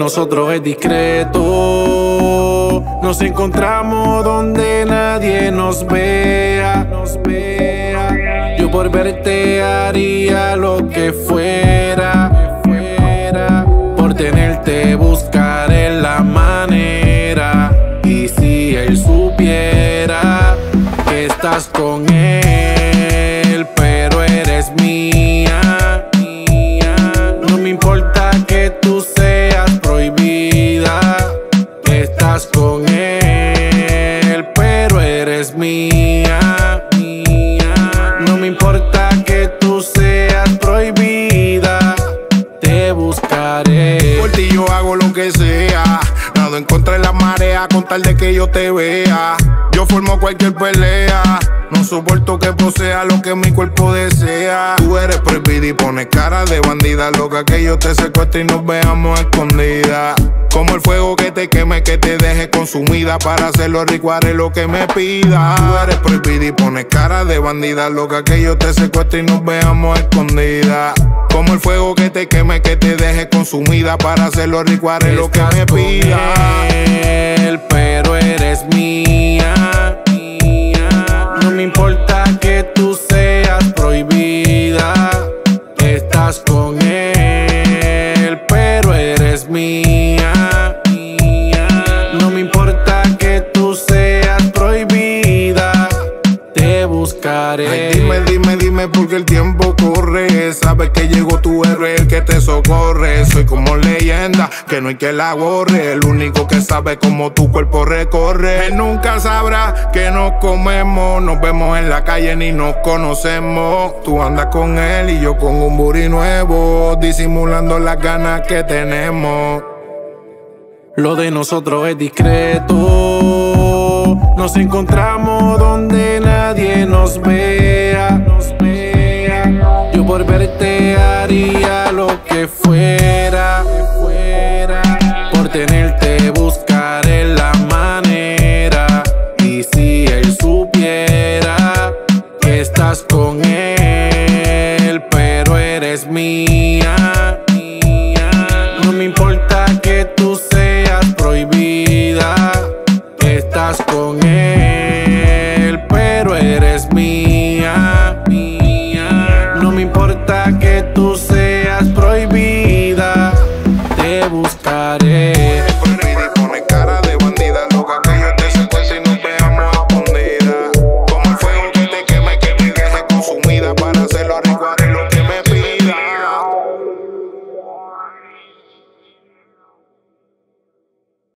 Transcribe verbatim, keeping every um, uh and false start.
nosotros es discreto. Nos encontramos donde nadie nos vea, nos vea. Yo por verte haría lo que fuera, fuera. Por tenerte buscaré la manera. Y si él supiera que estás con él, pero eres mía, mía. No me importa que tú seas prohibida, que estás con él, pero eres mía, mía. No me importa que tú seas prohibida, te buscaré. Por ti yo hago lo que sea, nado en contra de la marea con tal de que yo te vea. Yo formo cualquier pelea, no soporto que posea lo que mi cuerpo desea. Tú eres prohibida y pones cara de bandida, loca, que yo te secuestre y nos veamos escondidas. Como el fuego que te queme, que te deje consumida. Para hacerlo rico haré lo que me pida. Tú eres prohibida y pones cara de bandida, loca, que yo te secuestre y nos veamos escondidas. Como el fuego que te queme, que te deje consumida. Para hacerlo rico haré lo que me pida. Él, pero eres mía, mía. No me importa que tú seas prohibida, estás con él, pero eres mía, mía. No me importa que tú seas prohibida, te buscaré. Ay, dime, dime, dime porque el tiempo corre. Sabes que llegó tu héroe, el que te socorre. Soy como leyenda, que no hay que la borre. El único que sabe cómo tu cuerpo recorre. Él nunca sabrá que nos comemos. Nos vemos en la calle ni nos conocemos. Tú andas con él y yo con un booty nuevo, disimulando las ganas que tenemos. Lo de nosotros es discreto. Nos encontramos donde nadie nos vea, nos vea. Yo por verte haría lo que fuera, fuera. Por tener